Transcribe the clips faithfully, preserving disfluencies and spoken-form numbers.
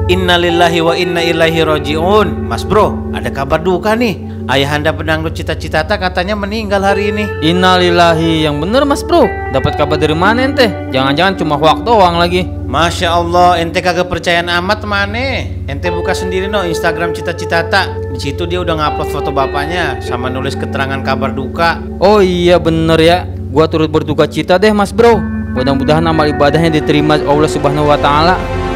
Innalillahi wa inna ilaihi rojiun. Mas bro, ada kabar duka nih. Ayahanda pedangdut Cita Citata katanya meninggal hari ini. Innalillahi, yang bener Mas Bro. Dapat kabar dari mana ente? Jangan-jangan cuma hoak doang lagi. Masya Allah, ente kagak percayaan amat mane. Ente buka sendiri no Instagram Cita Citata. Di situ dia udah ngupload foto bapaknya sama nulis keterangan kabar duka. Oh iya bener ya. Gua turut berduka cita deh Mas Bro. Mudah-mudahan amal ibadahnya diterima Allah Subhanahu wa taala.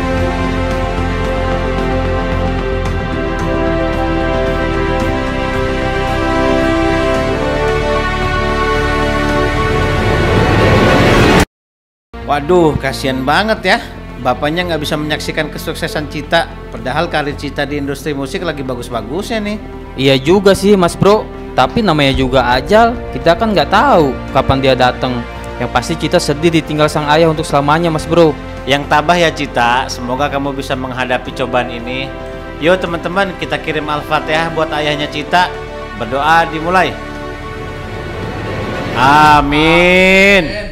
Waduh, kasihan banget ya. Bapaknya nggak bisa menyaksikan kesuksesan Cita. Padahal karir Cita di industri musik lagi bagus-bagusnya nih. Iya juga sih Mas Bro. Tapi namanya juga ajal. Kita kan nggak tahu kapan dia datang. Yang pasti Cita sedih ditinggal sang ayah untuk selamanya Mas Bro. Yang tabah ya Cita. Semoga kamu bisa menghadapi cobaan ini. Yuk teman-teman, kita kirim Al-Fatihah buat ayahnya Cita. Berdoa dimulai. Amin.